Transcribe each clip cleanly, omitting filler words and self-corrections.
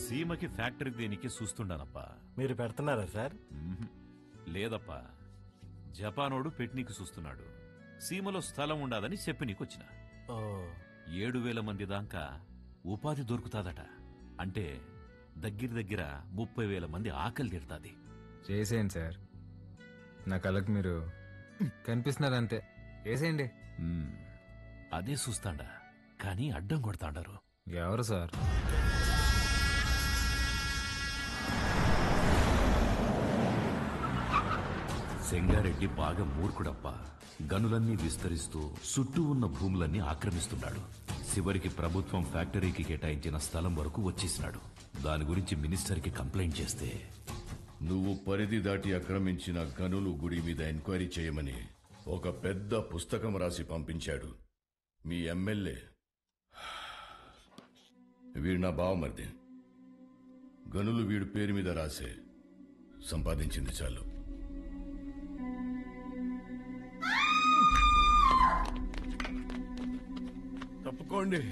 సీమకి ఫ్యాక్టరీ దేనికి చూస్తుండానప్పా. మీరు పెడుతున్నారా సార్? లేదప్పా, జపానోడు పెట్టనీకి చూస్తున్నాడు. సీమలో స్థలం ఉండాదని చెప్పి నీకొచ్చిన. 7,000 మంది దాకా ఉపాధి దొరుకుతాదట. అంటే దగ్గర 30,000 మంది ఆకలి తీరుతాది. చేసేయండి సార్, నా కళ్ళకు మీరు కనిపిస్తున్నారంతే, చేసేయండి. అదే చూస్తాండా, కానీ అడ్డం కొడతాండారు. ఎవరు సార్? సెంగారెడ్డి బాగా మూర్ఖుడప్పా. గనులన్నీ విస్తరిస్తూ చుట్టూ ఉన్న భూములన్నీ ఆక్రమిస్తున్నాడు. చివరికి ప్రభుత్వం ఫ్యాక్టరీకి కేటాయించిన స్థలం వరకు వచ్చేసినాడు. దాని గురించి మినిస్టర్కి కంప్లైంట్ చేస్తే, నువ్వు పరిధి దాటి ఆక్రమించిన గనులు గుడి మీద ఎంక్వైరీ చేయమని ఒక పెద్ద పుస్తకం రాసి పంపించాడు మీ ఎమ్మెల్యే. వీడు నా బావమరిది. గనులు వీడి పేరు మీద రాసే సంపాదించింది చాలు. తప్పుకోండి.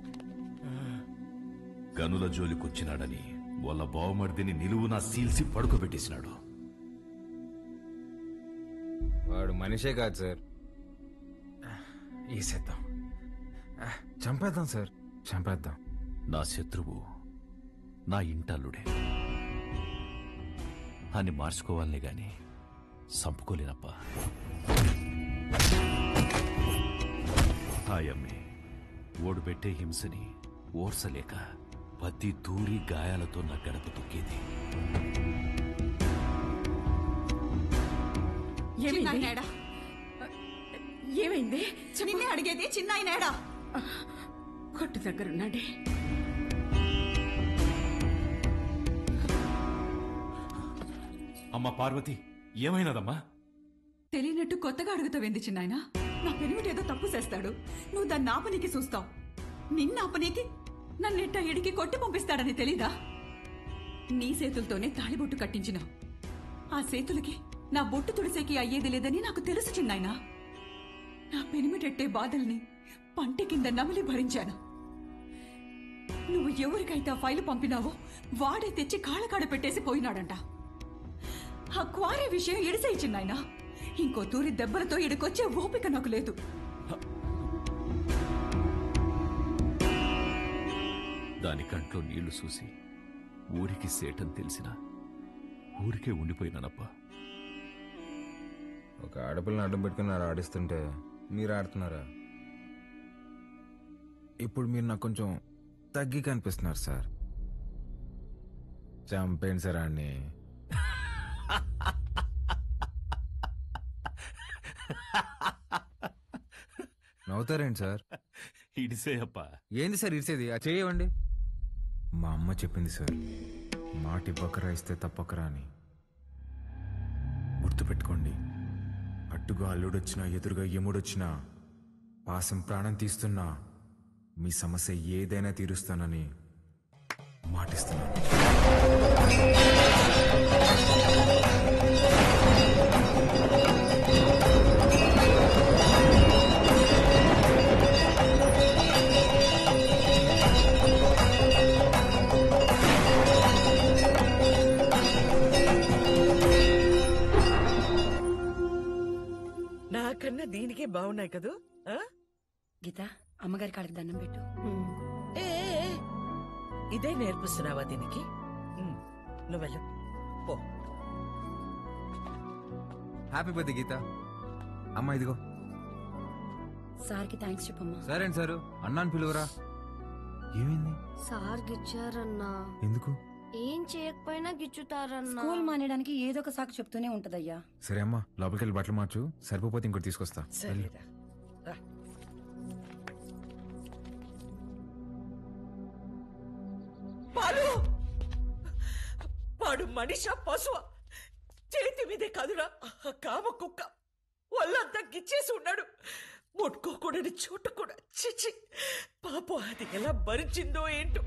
గనుల జోలికొచ్చినాడని వాళ్ళ బావమర్దిని నిలువునా సీల్సి పడుకోబెట్టేసినాడు. వాడు మనిషే కాదు సార్. ఈసేద్దాం, చంపేద్దాం సార్, చంపేద్దాం. నా శత్రువు నా ఇంటల్లుడే అని మార్చుకోవాలనే గాని చంపుకోలేనప్పా. హాయమ్మే ఓడు పెట్టే హింసని ఓర్సలేక పత్తి తూరి గాయాలతో నా గడప తొక్కేది. ఏమైంది? నిన్నే అడిగేది, చిన్నాయనేడా? కొట్టు దగ్గరున్నాడే. అమ్మ పార్వతి, ఏమైనదమ్మా? తెలియనట్టు కొత్తగా అడుగుతావేంది చిన్నాయన? నా పెనిమిటేదో తప్పు చేస్తాడు, నువ్వు దాన్ని ఆపనీకి చూస్తావు. నిన్న ఆపనీకి నన్నెట్ట ఎడికి కొట్టి పంపిస్తాడని తెలీదా? నీ చేతులతోనే తాళిబొట్టు కట్టించినావు. ఆ చేతులకి నా బొట్టు తుడిసేకి అయ్యేది లేదని నాకు తెలుసు చిన్నాయన. నా పెనిమిటెట్టే బాధల్ని పంటి కింద నమిలి భరించాను. నువ్వు ఎవరికైతే ఆ ఫైలు పంపినావో వాడే తెచ్చి కాళ్ళకాడ పెట్టేసి పోయినాడంట. ఆ క్వారీ విషయం ఎడిసేయి చిన్నాయన. ఇంకో తూరి దెబ్బలతో ఇడికొచ్చే ఓపిక నాకు లేదు. దాని కంట్లో నీళ్లు చూసి ఊరికి సేటని తెలిసిన ఊరికే ఉండిపోయినానప్పా. ఒక ఆడపిల్లని అడ్డం పెట్టుకుని ఆడిస్తుంటే మీరు ఆడుతున్నారా? ఇప్పుడు మీరు నాకు కొంచెం తగ్గి కనిపిస్తున్నారు సార్. చంపేయండి సార్ ఆడిని. నవ్వుతారేంటి సార్? ఇడిసేయప్పా. ఏంది సార్ ఇడిసేది? ఆ చేయవండి. మా అమ్మ చెప్పింది సార్, మాటి బకరా ఇస్తే తప్పకరా అని. గుర్తుపెట్టుకోండి, అట్టుగా అల్లుడొచ్చినా ఎదురుగా యముడొచ్చినా పాసం ప్రాణం తీస్తున్నా మీ సమస్య ఏదైనా తీరుస్తానని మాటిస్తున్నాను. నాకన్నా దీనికే బాగున్నాయి కదూ. గీత, అమ్మగారి కాళ్ళకి దండం పెట్టు. ఇదే నేర్పిస్తున్నావా దీనికి? నువ్వెళ్ళు పో. Happy birthday Geetha. అమ్మా ఇదిగో. సార్కి థ్యాంక్స్ చెప్పమ్మా. సరే సారు, అన్నాను పిలువరా. ఏమైంది? సార్ గిచ్చారన్నా. ఎందుకు? ఏం చేయకపోయినా గిచ్చుతారన్నా. స్కూల్ మానేయడానికి ఏదో ఒక సాకు చెప్తూనే ఉంటదయ్యా. సరే అమ్మా, లోపలికి వెళ్ళి బట్టలు మార్చు, సరిపోతే ఇంకోటి తీసుకొస్తా. సరేరా. వాడు మనిషా పశువా? చేతి మీదే కాదురా కామ కుక్క. వాళ్ళంతా గిచ్చేసి ఉన్నాడు. ముట్టుకోకూడని చోటు కూడా. చిచి, పాపం అది ఎలా భరించిందో ఏంటో.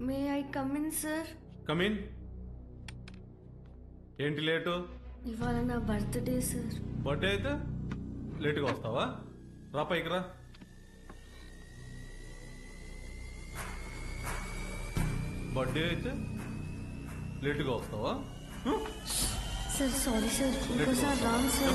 May I come in sir? Come in. ఏంటి లేటు? ఇవాళ నా బర్త్డే సార్. బర్త్డే అయితే లేటుగా వస్తావా? రా పైకి రా. బర్త్డే అయితే లేటుగా వస్తావా? సార్ సారీ సార్, ఇంకోసారి రాంగ్ సార్.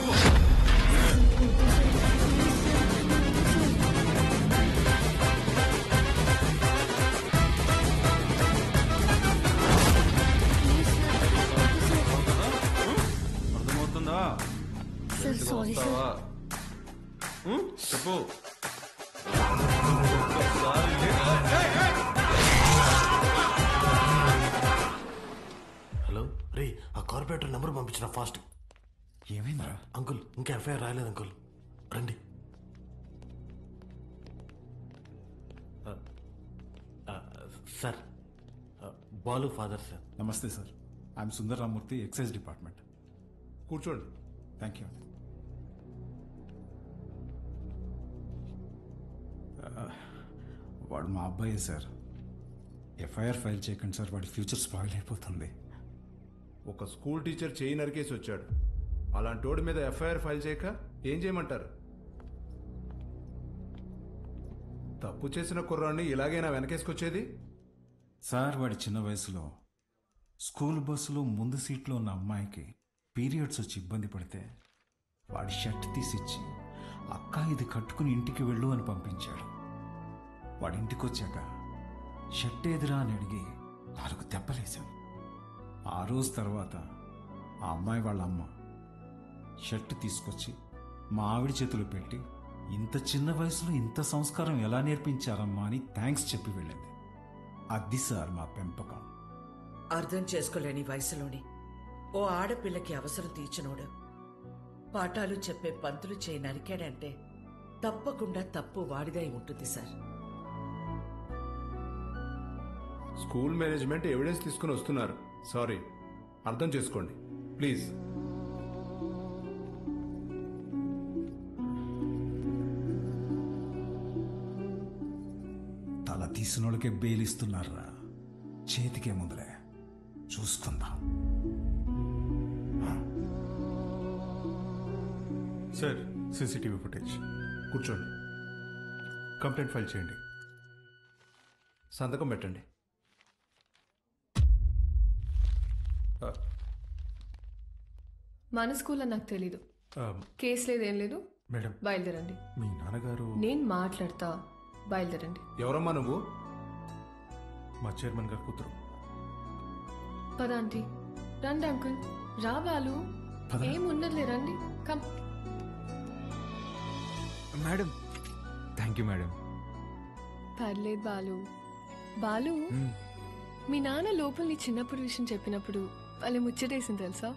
అర్థమవుతుందా? సార్ లేటుగా సారీ సార్. వస్తావా? చెప్పు. ఒక్కసారి హలో రే, ఆ కార్పొరేటర్ నెంబర్ పంపించిన ఫాస్ట్. ఏమైందిరా? అంకుల్ ఇంకా ఎఫ్ఐఆర్ రాయలేదు అంకుల్, రండి. Sir, Balu father sir. నమస్తే sir, I'm Sundar Ramurthy, excise department. కూర్చోండి. Thank you. వాడు మా అబ్బాయే సార్. ఎఫ్ఐఆర్ ఫైల్ చేయకండి సార్, వాడి ఫ్యూచర్ స్పాయిల్ అయిపోతుంది. ఒక స్కూల్ టీచర్ చేయి నరికేసి వచ్చాడు. అలాంటి వాడి మీద ఎఫ్ఐఆర్ ఫైల్ చేయక ఏం చేయమంటారు? తప్పు చేసిన కుర్రాన్ని ఇలాగైనా వెనకేసుకొచ్చేది? సార్, వాడి చిన్న వయసులో స్కూల్ బస్సులో ముందు సీట్లో ఉన్న అమ్మాయికి పీరియడ్స్ వచ్చి ఇబ్బంది పడితే వాడి షర్ట్ తీసిచ్చి, అక్క ఇది కట్టుకుని ఇంటికి వెళ్ళు అని పంపించాడు. వాడి ఇంటికి వచ్చాక షర్ట్ ఏదిరా అని అడిగి 4 దెబ్బలేశాం. ఆ రోజు తర్వాత ఆ అమ్మాయి వాళ్ళ అమ్మ షర్ట్ తీసుకొచ్చి మా ఆవిడ చేతులు పెట్టి, ఇంత చిన్న వయసులో ఇంత సంస్కారం ఎలా నేర్పించారమ్మా అని థ్యాంక్స్ చెప్పి వెళ్ళింది. అది సార్ మా పెంపకం. అర్థం చేసుకోలేని వయసులోని ఓ ఆడపిల్లకి అవసరం తీర్చినోడు పాఠాలు చెప్పే పంతులు చేయి నరికాడంటే తప్పకుండా తప్పు వాడిదై ఉంటుంది సార్. స్కూల్ మేనేజ్మెంట్ ఎవిడెన్స్ తీసుకుని వస్తున్నారు. సారీ, అర్థం చేసుకోండి ప్లీజ్. తల తీసినోళ్ళకే బెయిలిస్తున్నారా? చేతికే ముందులే, చూసుకుందాం. Sir, CCTV footage. కూర్చోండి. కంప్లైంట్ ఫైల్ చేయండి. సంతకం పెట్టండి. మన స్కూల్లో నాకు తెలీదు. కేసు లేదు, ఏం లేదు. మేడం, బయలుదేరండి. మీ నాన్నగారు. నేను మాట్లాడతా, బయలుదేరండి. ఎవరమ్మా నువ్వు? మా చైర్మన్ గారు కూతురు. పద ఆంటీ. రండి అంకుల్. రా బాలు, ఏమున్నదిలే, రండి. Come. Madam, thank you madam. పర్లేదు బాలు. బాలు, మీ నాన్న లోపల నీ చిన్నప్పుడు విషయం చెప్పినప్పుడు వాళ్ళు ముచ్చటేసింది తెలుసా?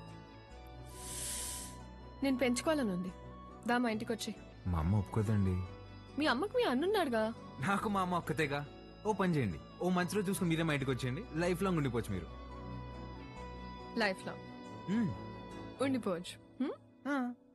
నేను పెంచుకోవాలని ఉంది. దా మా ఇంటికి వచ్చి. మా అమ్మ ఒప్పుకోదండి. మీ అమ్మకు మీ అన్నున్నాడుగా. నాకు మా అమ్మ ఒక్కతేగా. ఓ పని చేయండి, ఓ మంచి రోజు చూసుకుని మీరే మా ఇంటికి వచ్చేయండి. లైఫ్ లాంగ్ ఉండిపోవచ్చు మీరు. Lifelong ఉండిపోవచ్చు.